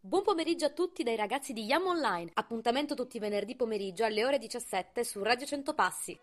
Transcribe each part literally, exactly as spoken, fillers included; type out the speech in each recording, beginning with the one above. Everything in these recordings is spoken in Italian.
Buon pomeriggio a tutti dai ragazzi di Yam Online. Appuntamento tutti i venerdì pomeriggio alle ore diciassette su Radio cento Passi.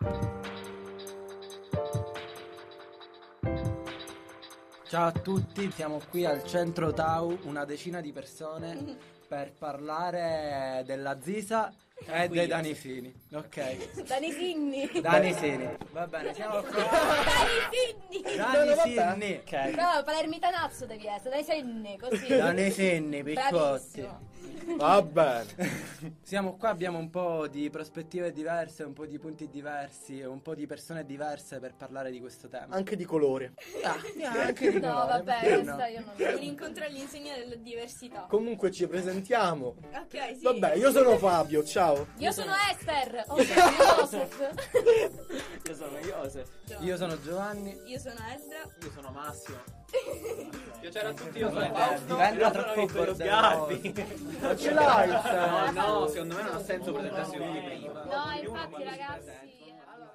Ciao a tutti, siamo qui al centro Tau, una decina di persone per parlare della Zisa e dei Danisini. Ok. Danisini. Danisini. Va bene, siamo qui. Danisini. Danisini. Ok. No, palermitanazzo devi essere, dai senni, così. Danisini, piccotti. Bravissimo. Va bene. Siamo qua, abbiamo un po' di prospettive diverse, un po' di punti diversi, un po' di persone diverse per parlare di questo tema. Anche di colore. Ah, anche di No, colore, vabbè, perché questa no? io non Un incontro all'insegna della diversità. Comunque ci presentiamo. Ok, sì. Vabbè, io sono Fabio, ciao. Io sono Esther. Oh, Joseph. Io sono Joseph. Io sono Giovanni. Io sono Esdra. Io sono Massimo. Piacere a tutti, io sono Vabbè, Fausto. diventa Io troppo sono Vittorio bordelloso. Sgarbi. Ma ce l'hai? No, no, secondo me non ha senso presentarsi tutti prima. No, infatti, ragazzi. Allora.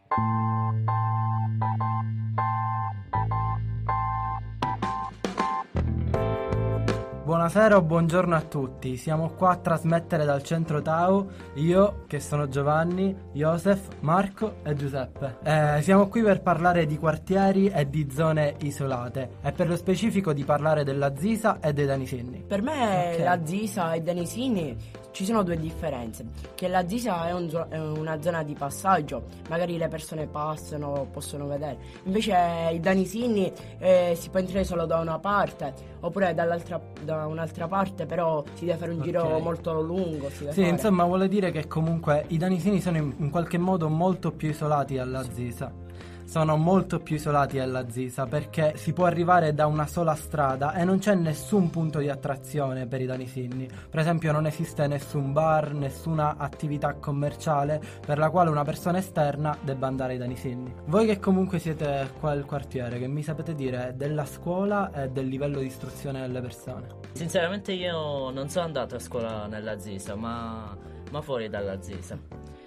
Buonasera o buongiorno a tutti, siamo qua a trasmettere dal centro Tau, io che sono Giovanni, Joseph, Marco e Giuseppe. Eh, siamo qui per parlare di quartieri e di zone isolate e per lo specifico di parlare della Zisa e dei Danisini. Per me Ok. la Zisa e Danisini ci sono due differenze, che la Zisa è, un zo- è una zona di passaggio, magari le persone passano, possono vedere, invece i Danisini eh, si può entrare solo da una parte, oppure dall'altra, da un'altra parte, però si deve fare un giro Ok. molto lungo. Si deve Sì, fare. insomma vuole dire che comunque i Danisini sono in, in qualche modo molto più isolati alla Zisa. Sono molto più isolati alla Zisa perché si può arrivare da una sola strada e non c'è nessun punto di attrazione per i Danisini. Per esempio non esiste nessun bar, nessuna attività commerciale per la quale una persona esterna debba andare ai Danisini. Voi che comunque siete qua al quartiere, che mi sapete dire della scuola e del livello di istruzione delle persone? Sinceramente io non sono andato a scuola nella Zisa, ma, ma fuori dalla Zisa.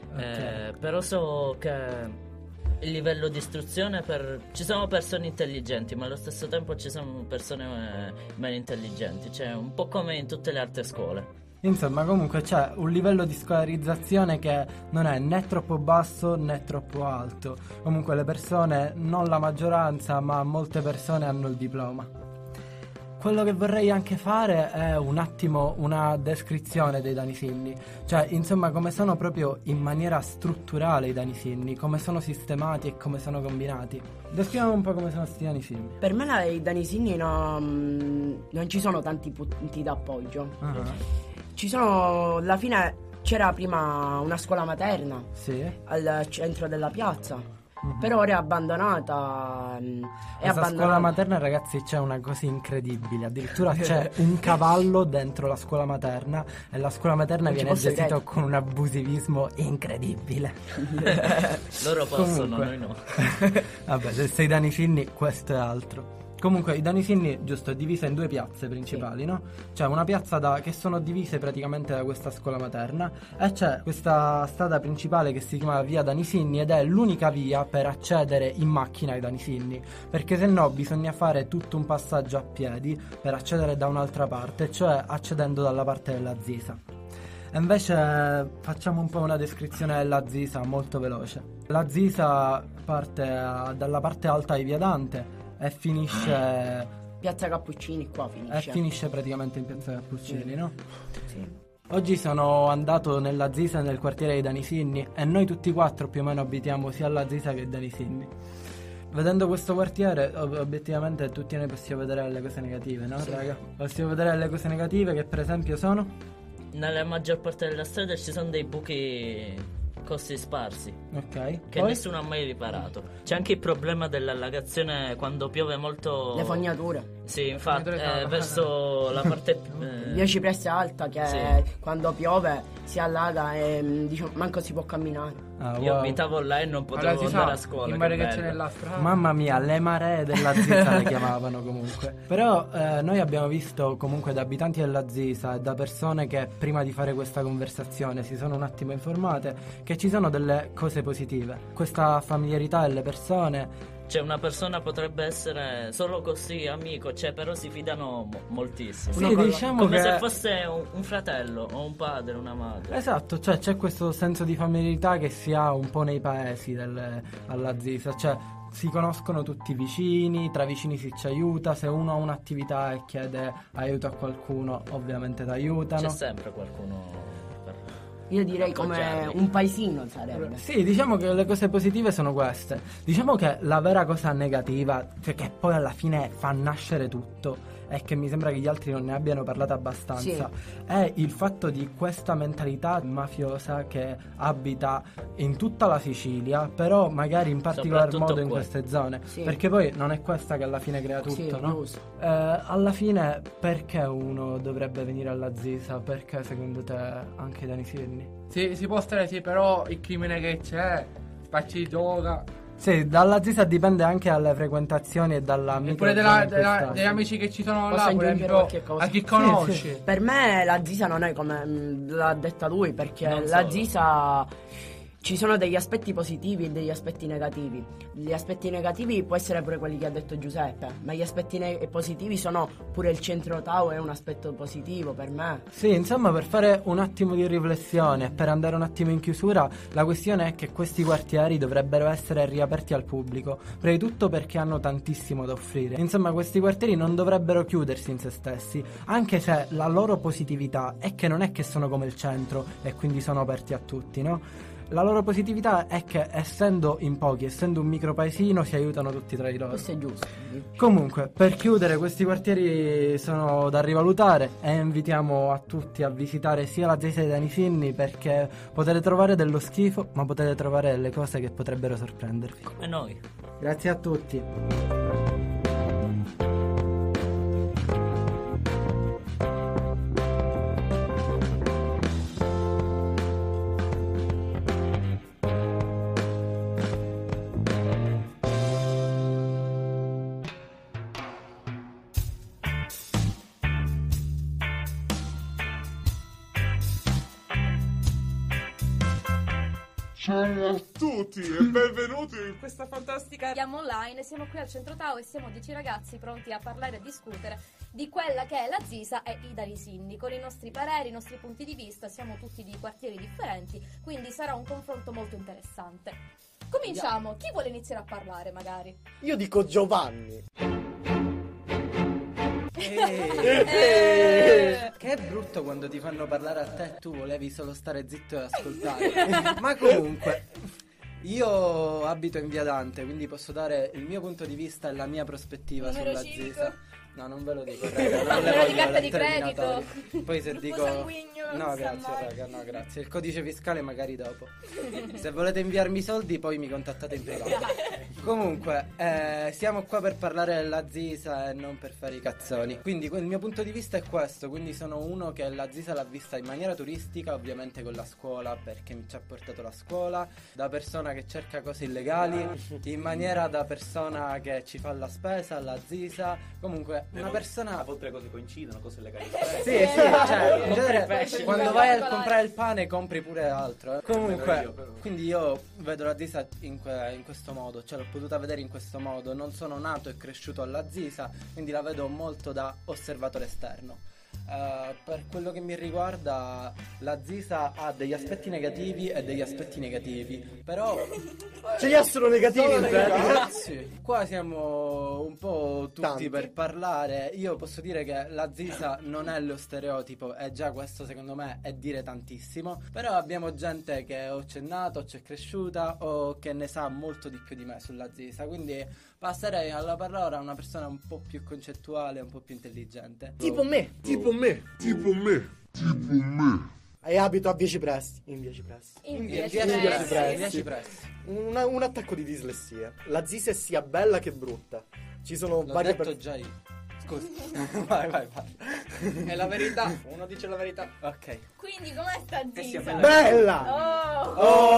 Eh, però so che il livello di istruzione per... ci sono persone intelligenti, ma allo stesso tempo ci sono persone eh, meno intelligenti, cioè un po' come in tutte le altre scuole. Insomma, comunque c'è un livello di scolarizzazione che non è né troppo basso né troppo alto. Comunque le persone, non la maggioranza, ma molte persone hanno il diploma. Quello che vorrei anche fare è un attimo una descrizione dei Danisini, cioè insomma come sono proprio in maniera strutturale i Danisini, come sono sistemati e come sono combinati. Descriviamo un po' come sono questi Danisini. Per me la- i Danisini non, non ci sono tanti punti d'appoggio. Ah, Ci sono, alla fine c'era prima una scuola materna sì. al centro della piazza, però ora è abbandonata. mm, È Questa abbandonata. scuola materna, ragazzi, c'è una cosa incredibile. Addirittura c'è un cavallo dentro la scuola materna e la scuola materna Non ci viene posso gestita credere. con un abusivismo incredibile. Loro possono, Comunque. noi no. Vabbè, se sei Danisini, questo è altro. Comunque i Danisini, giusto, è divisa in due piazze principali, no? C'è una piazza da, che sono divise praticamente da questa scuola materna e c'è questa strada principale che si chiama via Danisini ed è l'unica via per accedere in macchina ai Danisini, perché se no bisogna fare tutto un passaggio a piedi per accedere da un'altra parte, cioè accedendo dalla parte della Zisa. E invece facciamo un po' una descrizione della Zisa molto veloce. La Zisa parte eh, dalla parte alta di via Dante e finisce Piazza Cappuccini qua e finisce. finisce praticamente in piazza Cappuccini, no? Sì. Oggi sono andato nella Zisa e nel quartiere dei Danisini e noi tutti quattro più o meno abitiamo sia alla Zisa che ai Danisini. Vedendo questo quartiere, ob- obiettivamente tutti noi possiamo vedere le cose negative, no, raga? Possiamo vedere le cose negative che per esempio sono? Nella maggior parte della strada ci sono dei buchi così sparsi Ok. che Poi? nessuno ha mai riparato. C'è anche il problema dell'allagazione quando piove molto. Le fognature. Sì, infatti, eh, verso la parte eh, Via Cipressa Alta che Sì. quando piove si allaga e mm, diciamo, manco si può camminare. Ah, io wow. abitavo là e non potevo Allora, si andare sa, a scuola. in che che c'è bello. nella strada. Mamma mia, le maree della Zisa le chiamavano comunque. Però eh, noi abbiamo visto comunque da abitanti della Zisa e da persone che prima di fare questa conversazione si sono un attimo informate che ci sono delle cose positive. Questa familiarità delle persone Cioè una persona potrebbe essere solo così amico, cioè però si fidano mo- moltissimo. Sì, Come- diciamo come che- se fosse un, un fratello o un padre, una madre. Esatto, cioè c'è questo senso di familiarità che si ha un po' nei paesi del, alla Zisa, cioè si conoscono tutti i vicini, tra vicini si ci aiuta, se uno ha un'attività e chiede aiuto a qualcuno ovviamente ti aiutano. C'è sempre qualcuno per... Io direi come appoggiarli. un paesino sarebbe. Sì, diciamo che le cose positive sono queste. Diciamo che la vera cosa negativa, cioè che poi alla fine fa nascere tutto, e che mi sembra che gli altri non ne abbiano parlato abbastanza, è il fatto di questa mentalità mafiosa che abita in tutta la Sicilia, però magari in particolar Soprattutto modo in qua. queste zone, Sì. perché poi non è questa che alla fine crea tutto, Sì, no? giusto. Eh, alla fine perché uno dovrebbe venire alla Zisa? Perché secondo te anche i Dani Firni? Sì, si può stare sì, però il crimine che c'è, spacci di droga. Sì, dalla Zisa dipende anche dalle frequentazioni e dalla E pure della- della- degli amici che ci sono Posso là, pure aggiungere tipo, qualche cosa? a chi Sì, conosci. sì. Per me la Zisa non è come mh, l'ha detta lui, perché Non la solo. Zisa ci sono degli aspetti positivi e degli aspetti negativi. Gli aspetti negativi può essere pure quelli che ha detto Giuseppe, ma gli aspetti ne- positivi sono pure il centro Tau è un aspetto positivo per me. Sì, insomma, per fare un attimo di riflessione, per andare un attimo in chiusura, la questione è che questi quartieri dovrebbero essere riaperti al pubblico, prima di tutto perché hanno tantissimo da offrire. Insomma, questi quartieri non dovrebbero chiudersi in se stessi, anche se la loro positività è che non è che sono come il centro e quindi sono aperti a tutti, no? La loro positività è che essendo in pochi, essendo un micro paesino, si aiutano tutti tra di loro. Questo è giusto. Comunque, per chiudere, questi quartieri sono da rivalutare e invitiamo a tutti a visitare sia la Zisa dei Dani Finni, perché potete trovare dello schifo, ma potete trovare delle cose che potrebbero sorprendervi. E noi? Grazie a tutti. Ciao a tutti e benvenuti in questa fantastica... Siamo online, siamo qui al Centro Tau e siamo dieci ragazzi pronti a parlare e discutere di quella che è la Zisa e i Dani Sinni. Con i nostri pareri, i nostri punti di vista, siamo tutti di quartieri differenti, quindi sarà un confronto molto interessante. Cominciamo, chi vuole iniziare a parlare magari? Io dico Giovanni. Eh, che è brutto quando ti fanno parlare a te e tu volevi solo stare zitto e ascoltare. Ma comunque, io abito in Via Dante, quindi posso dare il mio punto di vista e la mia prospettiva Numero sulla cinque. Zisa. No, non ve lo dico, raga, non le Numero di voglio carta di terminatorie. credito. Poi se Gruppo dico sanguigno, no, San grazie, Marco. raga, no, grazie. Il codice fiscale magari dopo. Se volete inviarmi i soldi, poi mi contattate in privato. Comunque, eh, siamo qua per parlare della Zisa e non per fare i cazzoni. Quindi il mio punto di vista è questo. Quindi sono uno che la Zisa l'ha vista in maniera turistica, ovviamente con la scuola, perché mi ci ha portato la scuola, da persona che cerca cose illegali, in maniera da persona che ci fa la spesa, la Zisa. Comunque una persona... A volte le cose coincidono, cose legali. Sì, sì, cioè, in genere, pesce. quando vai a comprare il pane compri pure altro. eh. Però Comunque, io, però. quindi io vedo la Zisa in, que- in questo modo, cioè l'ho potuta vedere in questo modo. Non sono nato e cresciuto alla Zisa, quindi la vedo molto da osservatore esterno. Eh, per quello che mi riguarda, la Zisa ha degli aspetti negativi e degli aspetti negativi, però Ce li ha solo negativi solo in pratica. ragazzi, qua siamo un po' tutti Tanti. per parlare. Io posso dire che la Zisa non è lo stereotipo, e già questo secondo me è dire tantissimo. Però abbiamo gente che o c'è nata o c'è cresciuta o che ne sa molto di più di me sulla Zisa, quindi passerei alla parola a una persona un po' più concettuale, un po' più intelligente. Tipo me. Tipo me. Tipo me. Tipo me. E abito a Vieci Presti. In Vieci Presti. In In dieci dieci Presti. pressi, Presti. in dieci pressi. Una- un attacco di dislessia. La Zisa è sia bella che brutta. Ci sono L'ho varie detto per- già io. Scusa. vai, vai, vai. È la verità, uno dice la verità. Ok. Quindi com'è sta Che sia Zisa? bella. Bella!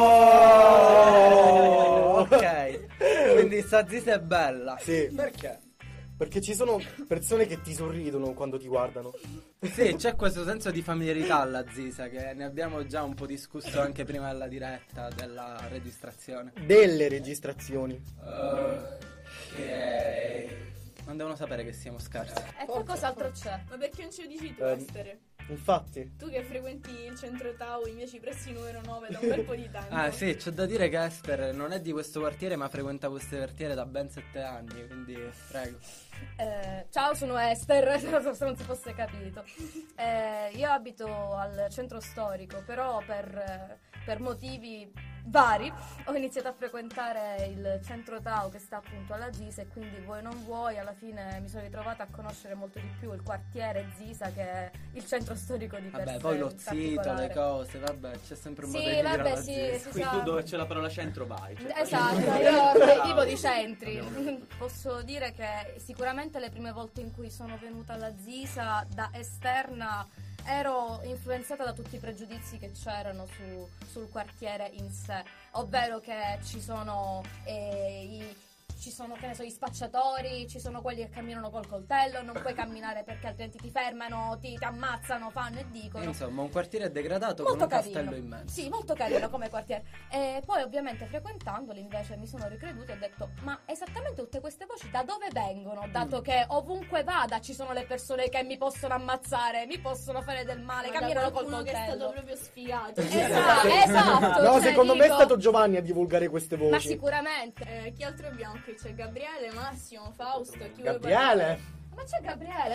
Oh! Oh! Ok. Quindi sta Zisa è bella. Sì, Perché? perché ci sono persone che ti sorridono quando ti guardano. Sì, c'è questo senso di familiarità alla Zisa, che ne abbiamo già un po' discusso anche prima della diretta, della registrazione. Delle registrazioni. Non devono sapere che siamo scarsi. E poi cos'altro c'è? Ma perché non ce lo dici tu, Eh, Esther? Infatti, Tu che frequenti il centro Tau invece i pressi numero nove da un bel po' di tempo. Ah sì, c'è da dire che Esper non è di questo quartiere ma frequenta questo quartiere da ben sette anni, quindi prego. Eh, ciao, sono Esther, se non si fosse capito. Eh, io abito al centro storico, però per, eh, per motivi vari ho iniziato a frequentare il centro Tau che sta appunto alla Zisa, e quindi vuoi non vuoi alla fine mi sono ritrovata a conoscere molto di più il quartiere Zisa che è il centro storico di per Vabbè, sé poi lo in zito, le particolare. cose, vabbè, c'è sempre un Sì, modo di dire vabbè, alla sì, Zisa. si Qui sa. tu dove c'è la parola centro vai. Cioè, Esatto, io ormai vivo di centri. Posso dire che sicuramente le prime volte in cui sono venuta alla Zisa da esterna ero influenzata da tutti i pregiudizi che c'erano su- sul quartiere in sé, ovvero che ci sono eh, i ci sono, che ne so, gli spacciatori, ci sono quelli che camminano col coltello, non puoi camminare perché altrimenti ti fermano, ti, ti ammazzano, fanno e dicono. Insomma, un quartiere degradato Molto con un carino. castello immenso. Sì, molto carino come quartiere. E poi ovviamente frequentandoli invece mi sono ricreduta e ho detto: ma esattamente tutte queste voci da dove vengono? Dato Mm. che ovunque vada ci sono le persone che mi possono ammazzare, mi possono fare del male, Ma da camminano col qualcuno che è coltello. stato proprio sfigato. Esatto, esatto. no, cioè, secondo me è dico- stato Giovanni a divulgare queste Ma voci. sicuramente. Eh, chi altro abbiamo qui? C'è Gabriele, Massimo, Fausto, chi vuole Gabriele? Ma c'è Gabriele.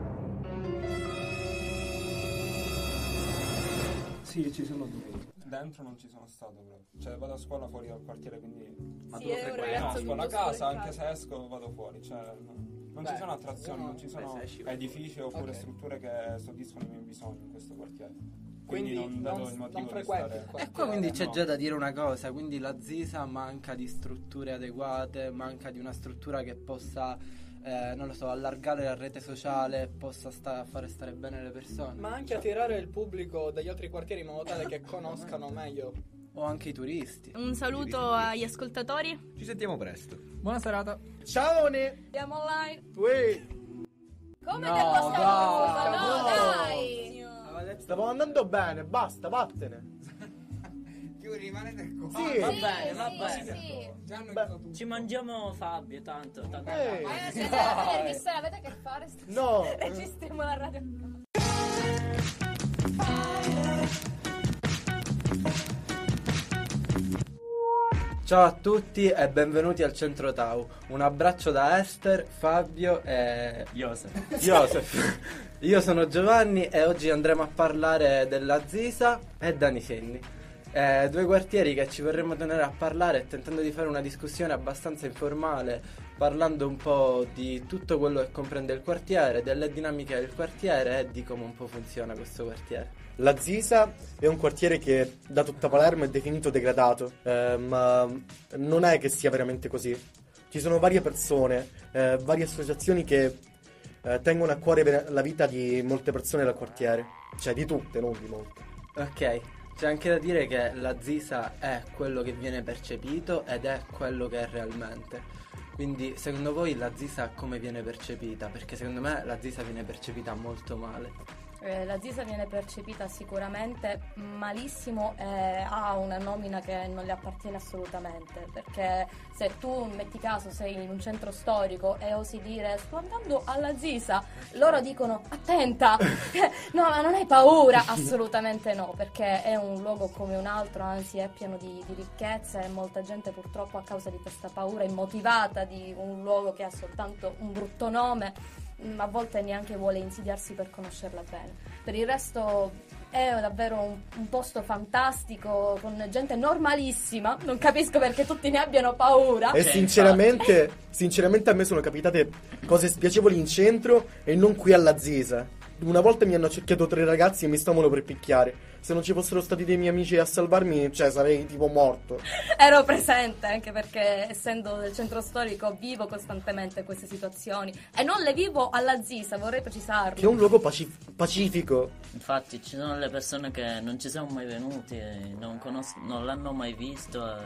Sì, ci sono due. Dentro non ci sono stato proprio. Cioè vado a scuola fuori dal quartiere, quindi... Ma Sì, tu lo è un frequenti? ragazzo No, tutto scuola a casa, sporcato. anche se esco vado fuori. Cioè, no, non Beh, ci sono attrazioni, uno- non ci sono beh, se esci, vai edifici oppure Ok. strutture che soddisfano i miei bisogni in questo quartiere. Quindi Quindi non vedo non- il motivo non di frequenti stare... il E quartiere. qua quindi c'è No. già da dire una cosa, quindi la Zisa manca di strutture adeguate, manca di una struttura che possa, eh, non lo so, allargare la rete sociale, possa sta- fare stare bene le persone. Ma anche attirare il pubblico degli altri quartieri in modo tale che conoscano meglio. O anche i turisti. Un saluto agli ascoltatori. Ci sentiamo presto. Buona serata. Ciao Ne! Andiamo online. Uè, Come No, te posso dai, no, no. dai. stavo andando bene, basta, vattene. Più rimanete qua. Sì. Va Sì, bene, va sì, bene. sì. Già hanno Beh. detto tutto. Ci mangiamo Fabio, tanto, tanto. Ehi, Eh, siete a venerdì sera, avete che fare? no. Registriamo la radio. Ciao a tutti e benvenuti al Centro Tau. Un abbraccio da Esther, Fabio e Joseph. Joseph. Io sono Giovanni e oggi andremo a parlare della Zisa e Danisinni. Eh, due quartieri che ci vorremmo tenere a parlare tentando di fare una discussione abbastanza informale, parlando un po' di tutto quello che comprende il quartiere, delle dinamiche del quartiere e di come un po' funziona questo quartiere. La Zisa è un quartiere che da tutta Palermo è definito degradato, eh, ma non è che sia veramente così. Ci sono varie persone, eh, varie associazioni che eh, tengono a cuore ver- la vita di molte persone del quartiere, cioè di tutte, non di molte. Ok, c'è anche da dire che la Zisa è quello che viene percepito ed è quello che è realmente. Quindi secondo voi la Zisa come viene percepita? Perché secondo me la Zisa viene percepita molto male. Eh, la Zisa viene percepita sicuramente malissimo e ha una nomina che non le appartiene assolutamente, perché se tu, metti caso, sei in un centro storico e osi dire sto andando alla Zisa, loro dicono attenta, no, ma non hai paura? Assolutamente no, perché è un luogo come un altro, anzi è pieno di, di ricchezza, e molta gente purtroppo a causa di questa paura immotivata di un luogo che ha soltanto un brutto nome, a volte neanche vuole insidiarsi per conoscerla bene. Per il resto è davvero un, un posto fantastico con gente normalissima, non capisco perché tutti ne abbiano paura. E sinceramente, sinceramente a me sono capitate cose spiacevoli in centro e non qui alla Zisa. Una volta mi hanno accerchiato tre ragazzi e mi stavano per picchiare. Se non ci fossero stati dei miei amici a salvarmi, cioè sarei tipo morto. Ero presente, anche perché essendo del centro storico vivo costantemente queste situazioni e non le vivo alla Zisa, vorrei precisarlo. Che è un luogo pacif- pacifico. Infatti ci sono le persone che non ci sono mai venuti, e non, conos- non l'hanno mai visto e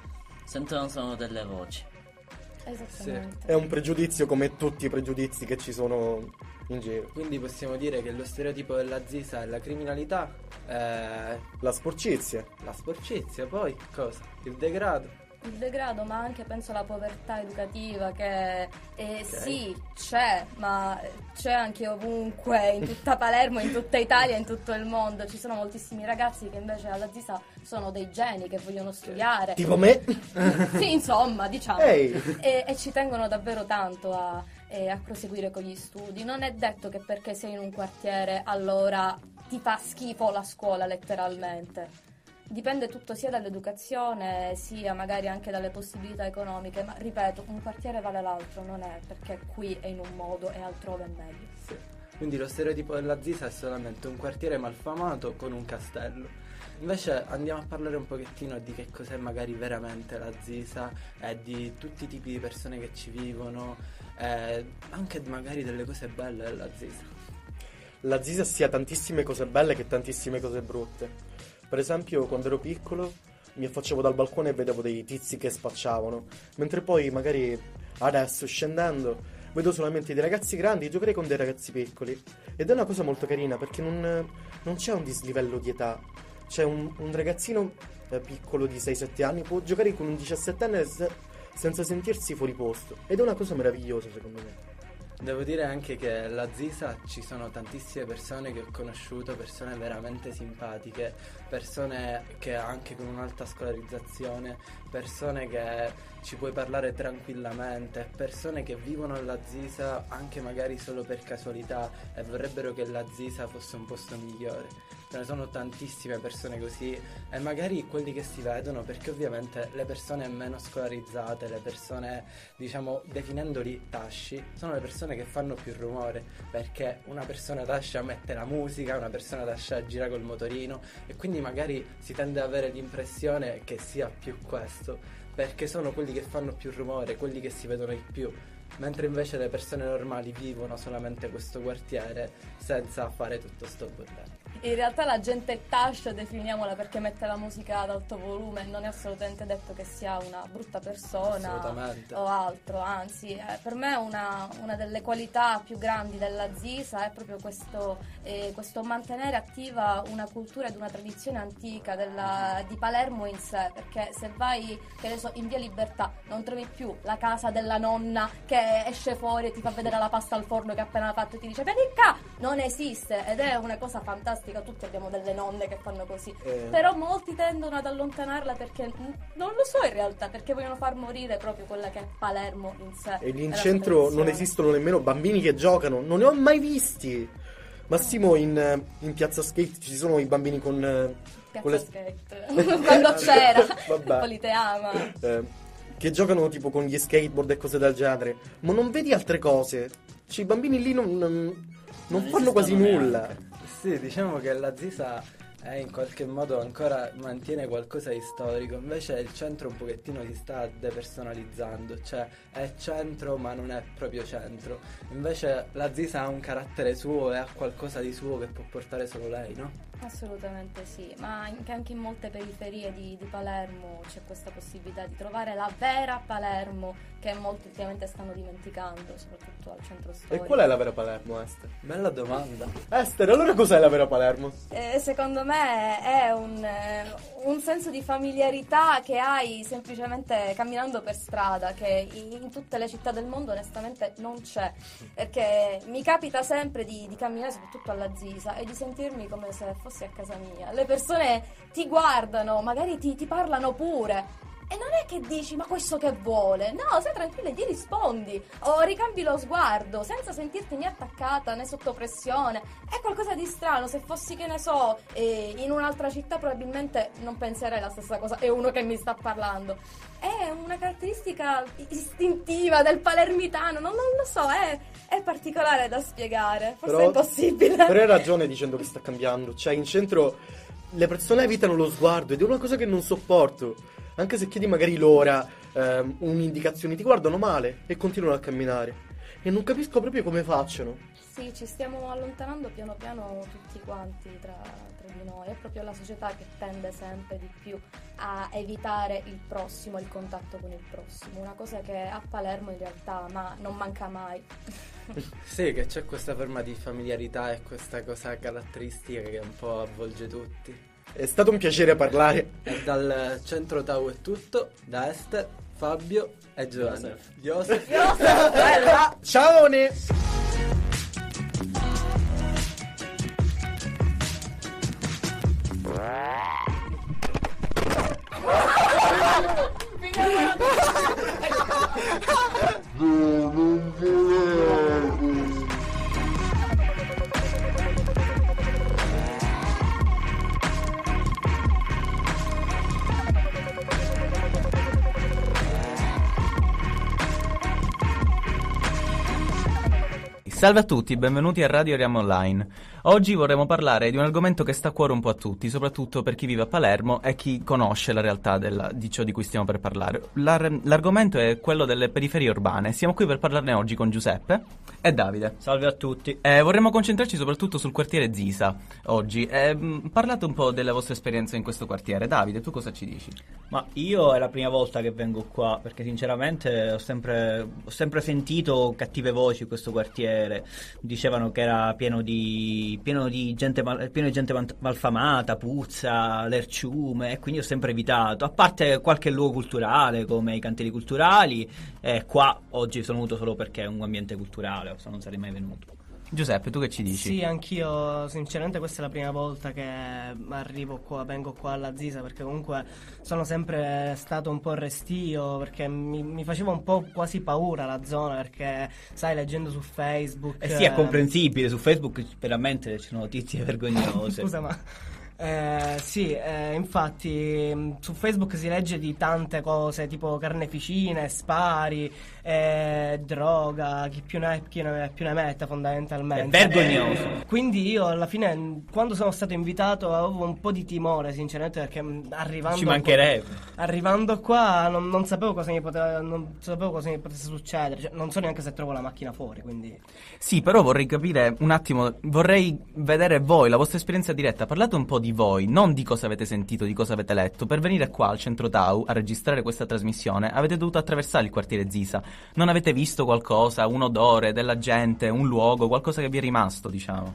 sentono solo delle voci. Esattamente. È un pregiudizio come tutti i pregiudizi che ci sono in giro. Quindi possiamo dire che lo stereotipo della Zisa è la criminalità, eh, La sporcizia. la sporcizia, poi cosa? Il degrado. Il degrado, ma anche penso la povertà educativa che eh, sì c'è, ma c'è anche ovunque, in tutta Palermo, in tutta Italia, in tutto il mondo. Ci sono moltissimi ragazzi che invece alla Zisa sono dei geni che vogliono studiare. Tipo me? Sì, insomma, diciamo. Ehi. E, e ci tengono davvero tanto a, eh, a proseguire con gli studi. Non è detto che perché sei in un quartiere allora ti fa schifo la scuola, letteralmente. Dipende tutto sia dall'educazione sia magari anche dalle possibilità economiche, ma ripeto, un quartiere vale l'altro, non è perché qui è in un modo e altrove è meglio. Sì. Quindi lo stereotipo della Zisa è solamente un quartiere malfamato con un castello. Invece andiamo a parlare un pochettino di che cos'è magari veramente la Zisa e di tutti i tipi di persone che ci vivono, e anche magari delle cose belle della Zisa. La Zisa sia tantissime cose belle che tantissime cose brutte. Per esempio, quando ero piccolo mi affacciavo dal balcone e vedevo dei tizi che spacciavano, mentre poi magari adesso scendendo vedo solamente dei ragazzi grandi giocare con dei ragazzi piccoli. Ed è una cosa molto carina perché non, non c'è un dislivello di età. C'è un, un ragazzino eh, piccolo di sei sette anni può giocare con un diciassettenne se, senza sentirsi fuori posto. Ed è una cosa meravigliosa secondo me. Devo dire anche che alla Zisa ci sono tantissime persone che ho conosciuto, persone veramente simpatiche, persone che anche con un'alta scolarizzazione, persone che ci puoi parlare tranquillamente, persone che vivono alla Zisa anche magari solo per casualità e vorrebbero che la Zisa fosse un posto migliore. Ce ne sono tantissime persone così e magari quelli che si vedono, perché ovviamente le persone meno scolarizzate, le persone diciamo definendoli tasci, sono le persone che fanno più rumore, perché una persona tascia mette la musica, una persona tascia gira col motorino e quindi magari si tende ad avere l'impressione che sia più questo, perché sono quelli che fanno più rumore, quelli che si vedono di più. Mentre invece le persone normali vivono solamente questo quartiere senza fare tutto sto bordello. In realtà la gente tascia, definiamola perché mette la musica ad alto volume, non è assolutamente detto che sia una brutta persona o altro, anzi eh, per me una, una delle qualità più grandi della Zisa è proprio questo, eh, questo mantenere attiva una cultura ed una tradizione antica della, di Palermo in sé, perché se vai che ne so, in via Libertà non trovi più la casa della nonna che esce fuori e ti fa vedere la pasta al forno che ha appena fatto e ti dice vieni qua, non esiste ed è una cosa fantastica. Tutti abbiamo delle nonne che fanno così, eh. però molti tendono ad allontanarla perché non lo so in realtà, perché vogliono far morire proprio quella che è Palermo in sé. E lì in centro non esistono nemmeno bambini che giocano, non ne ho mai visti. Massimo in, in Piazza Skate ci sono i bambini con Piazza con le... Skate quando c'era Politeama eh, che giocano tipo con gli skateboard e cose del genere, ma non vedi altre cose. Cioè, i bambini lì non, non, non fanno quasi nulla. Neanche. Sì, diciamo che la Zisa è in qualche modo ancora mantiene qualcosa di storico, invece il centro un pochettino si sta depersonalizzando, cioè è centro ma non è proprio centro. Invece la Zisa ha un carattere suo e ha qualcosa di suo che può portare solo lei, no? Assolutamente sì, ma anche, anche in molte periferie di, di Palermo c'è questa possibilità di trovare la vera Palermo che molti ultimamente stanno dimenticando, soprattutto al centro storico. E qual è la vera Palermo, Esther? Bella domanda. Esther, allora cos'è la vera Palermo? Eh, secondo me è un, eh, un senso di familiarità che hai semplicemente camminando per strada, che in, in tutte le città del mondo onestamente non c'è, perché mi capita sempre di, di camminare soprattutto alla Zisa e di sentirmi come se fossi a casa mia. Le persone ti guardano, magari ti, ti parlano pure. E non è che dici, ma questo che vuole? No, stai tranquilla e gli rispondi. O ricambi lo sguardo, senza sentirti né attaccata né sotto pressione. È qualcosa di strano. Se fossi, che ne so, eh, in un'altra città probabilmente non penserei la stessa cosa. È uno che mi sta parlando. È una caratteristica istintiva del palermitano. Non, non lo so, è, è particolare da spiegare. Forse però, è impossibile. Però hai ragione dicendo che sta cambiando. Cioè, in centro le persone evitano lo sguardo ed è una cosa che non sopporto. Anche se chiedi magari l'ora, ehm, un'indicazione, ti guardano male e continuano a camminare. E non capisco proprio come facciano. Sì, ci stiamo allontanando piano piano tutti quanti tra, tra di noi. È proprio la società che tende sempre di più a evitare il prossimo, il contatto con il prossimo. Una cosa che a Palermo in realtà ma non manca mai. Sì, che c'è questa forma di familiarità e questa cosa caratteristica che un po' avvolge tutti. È stato un piacere parlare. E dal centro Tau è tutto, da Este, Fabio e Giovanni. Joseph. Joseph. Ciao Ne. Salve a tutti, benvenuti a Radio Riam Online. Oggi vorremmo parlare di un argomento che sta a cuore un po' a tutti, soprattutto per chi vive a Palermo e chi conosce la realtà della, di ciò di cui stiamo per parlare. L'ar- l'argomento è quello delle periferie urbane. Siamo qui per parlarne oggi con Giuseppe e Davide. Salve a tutti. Eh, vorremmo concentrarci soprattutto sul quartiere Zisa oggi. Eh, parlate un po' della vostra esperienza in questo quartiere. Davide, tu cosa ci dici? Ma io è la prima volta che vengo qua, perché sinceramente ho sempre, ho sempre sentito cattive voci in questo quartiere. Dicevano che era pieno di pieno di gente mal, pieno di gente malfamata, puzza, lerciume, e quindi ho sempre evitato, a parte qualche luogo culturale come i cantieri culturali. E qua oggi sono venuto solo perché è un ambiente culturale, se non sarei mai venuto. Giuseppe, tu che ci dici? Sì, anch'io sinceramente questa è la prima volta che arrivo qua, vengo qua alla Zisa, perché comunque sono sempre stato un po' restio, perché mi, mi faceva un po' quasi paura la zona, perché sai, leggendo su Facebook... Eh sì, è comprensibile, su Facebook veramente ci sono notizie vergognose. Scusa, ma... Eh, sì, eh, infatti su Facebook si legge di tante cose tipo carneficine, spari, eh, droga, chi più ne ha chi ne, più ne metta fondamentalmente. È vergognoso. Eh, quindi io alla fine, quando sono stato invitato, avevo un po' di timore sinceramente, perché arrivando ci mancherebbe qua, arrivando qua non, non sapevo cosa mi poteva non sapevo cosa mi potesse succedere, cioè, non so neanche se trovo la macchina fuori, quindi... Sì, però vorrei capire un attimo, vorrei vedere voi, la vostra esperienza diretta. Parlate un po' di voi, non di cosa avete sentito, di cosa avete letto. Per venire qua al centro Tau a registrare questa trasmissione avete dovuto attraversare il quartiere Zisa. Non avete visto qualcosa, un odore della gente, un luogo, qualcosa che vi è rimasto, diciamo?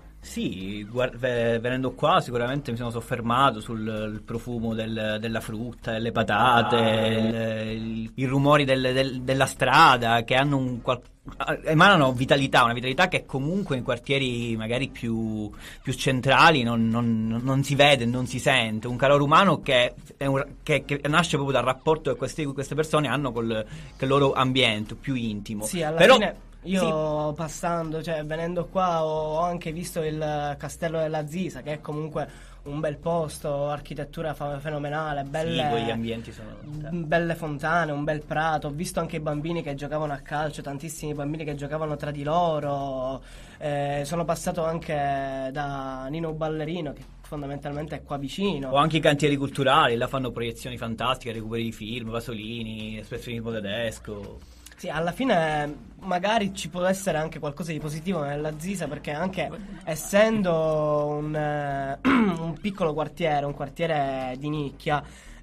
Sì, guard- venendo qua sicuramente mi sono soffermato sul il profumo del, della frutta, delle patate, il, il, i rumori del, del, della strada, che hanno un qual- emanano vitalità, una vitalità che comunque in quartieri magari più, più centrali non, non, non si vede, non si sente. Un calore umano che, è un, che, che nasce proprio dal rapporto che queste, queste persone hanno col, col loro ambiente più intimo. Sì, alla Però, fine... Io sì. passando, cioè venendo qua ho anche visto il castello della Zisa, che è comunque un bel posto, architettura fa- fenomenale, belle, sì, quegli ambienti sono belle fontane, un bel prato. Ho visto anche i bambini che giocavano a calcio, tantissimi bambini che giocavano tra di loro. Eh, sono passato anche da Nino Ballerino, che fondamentalmente è qua vicino. O anche i cantieri culturali, là fanno proiezioni fantastiche, recuperi di film, Pasolini, espressionismo tedesco. Sì, alla fine magari ci può essere anche qualcosa di positivo nella Zisa, perché anche essendo un, eh, un piccolo quartiere, un quartiere di nicchia,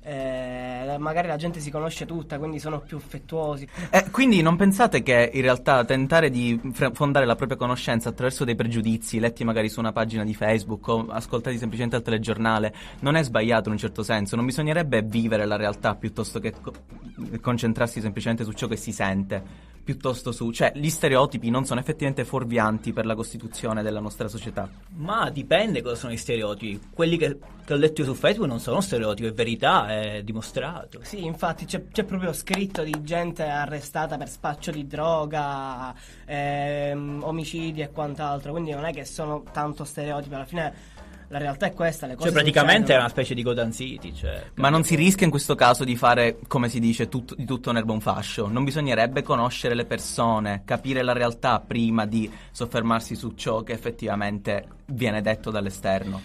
eh, magari la gente si conosce tutta, quindi sono più affettuosi. Eh, quindi non pensate che in realtà tentare di fr- fondare la propria conoscenza attraverso dei pregiudizi letti magari su una pagina di Facebook o ascoltati semplicemente al telegiornale non è sbagliato in un certo senso? Non bisognerebbe vivere la realtà piuttosto che co- concentrarsi semplicemente su ciò che si sente, piuttosto su... cioè gli stereotipi non sono effettivamente fuorvianti per la costituzione della nostra società? Ma dipende cosa sono gli stereotipi. Quelli che, che ho letto io su Facebook non sono stereotipi, è verità, è dimostrato. Sì, infatti c'è, c'è proprio scritto di gente arrestata per spaccio di droga, ehm, omicidi e quant'altro, quindi non è che sono tanto stereotipi, alla fine la realtà è questa, le cose cioè praticamente succedono. È una specie di Gotham City, cioè. Ma non si rischia in questo caso di fare, come si dice, tutto, di tutto un erba un fascio? Non bisognerebbe conoscere le persone, capire la realtà prima di soffermarsi su ciò che effettivamente viene detto dall'esterno?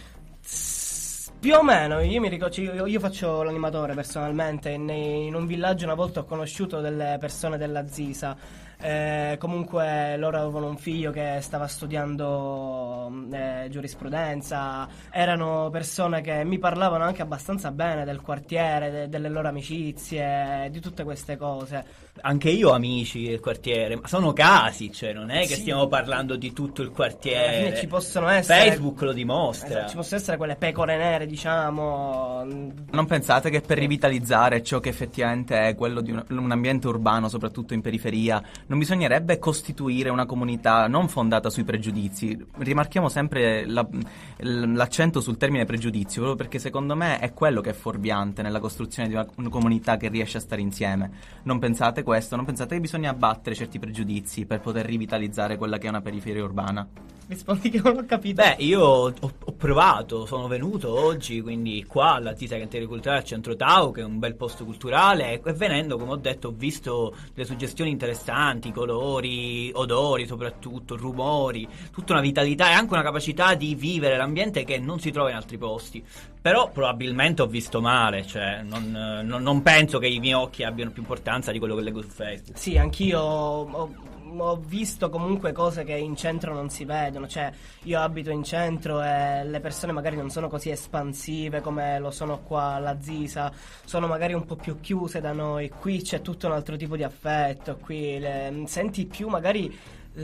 Più o meno, io mi ricordo, io, io faccio l'animatore personalmente, in, in un villaggio una volta ho conosciuto delle persone della Zisa. eh, comunque loro avevano un figlio che stava studiando eh, giurisprudenza, erano persone che mi parlavano anche abbastanza bene del quartiere, de- delle loro amicizie, di tutte queste cose. Anche io ho amici del quartiere, ma sono casi, cioè non è che Sì. stiamo parlando di tutto il Alla quartiere. fine ci possono essere Facebook lo dimostra. Esatto, ci possono essere quelle pecore nere, diciamo. Non pensate che per rivitalizzare ciò che effettivamente è quello di un, un ambiente urbano, soprattutto in periferia, non bisognerebbe costituire una comunità non fondata sui pregiudizi? Rimarchiamo sempre la- l'accento sul termine pregiudizio, proprio perché secondo me è quello che è fuorviante nella costruzione di una, una comunità che riesce a stare insieme. Non pensate questo? Non pensate che bisogna abbattere certi pregiudizi per poter rivitalizzare quella che è una periferia urbana? Rispondi che non ho capito. Beh, io ho, ho provato, sono venuto oggi, quindi qua alla Zisa Cantieri Culturale al Centro Tau, che è un bel posto culturale, e venendo, come ho detto, ho visto delle suggestioni interessanti, colori, odori soprattutto, rumori, tutta una vitalità e anche una capacità di vivere l'ambiente che non si trova in altri posti. Però probabilmente ho visto male, cioè non, non, non penso che i miei occhi abbiano più importanza di quello che leggo su Facebook. Sì, anch'io ho, ho visto comunque cose che in centro non si vedono, cioè io abito in centro e le persone magari non sono così espansive come lo sono qua alla Zisa, sono magari un po' più chiuse da noi, qui c'è tutto un altro tipo di affetto, qui le, senti più magari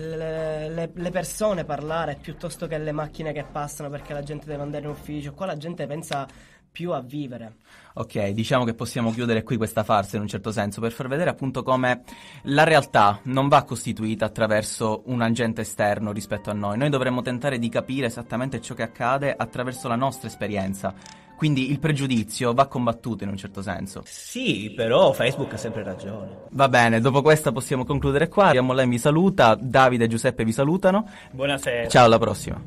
le, le, le persone parlare piuttosto che le macchine che passano perché la gente deve andare in ufficio, qua la gente pensa più a vivere. Ok, diciamo che possiamo chiudere qui questa farsa in un certo senso per far vedere appunto come la realtà non va costituita attraverso un agente esterno rispetto a noi. Noi dovremmo tentare di capire esattamente ciò che accade attraverso la nostra esperienza. Quindi il pregiudizio va combattuto in un certo senso. Sì, però Facebook ha sempre ragione. Va bene, dopo questa possiamo concludere qua. Yamollain vi saluta, Davide e Giuseppe vi salutano. Buonasera. Ciao, alla prossima.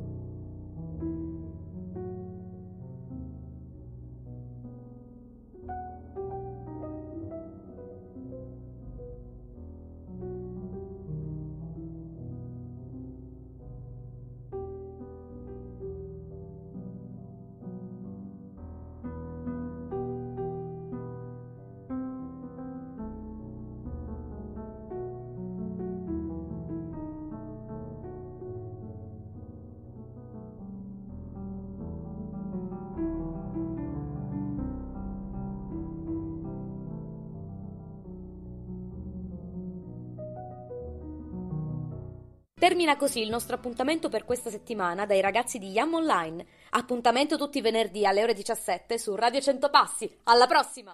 Termina così il nostro appuntamento per questa settimana dai ragazzi di Yam Online. Appuntamento tutti i venerdì alle ore diciassette su Radio cento Passi. Alla prossima!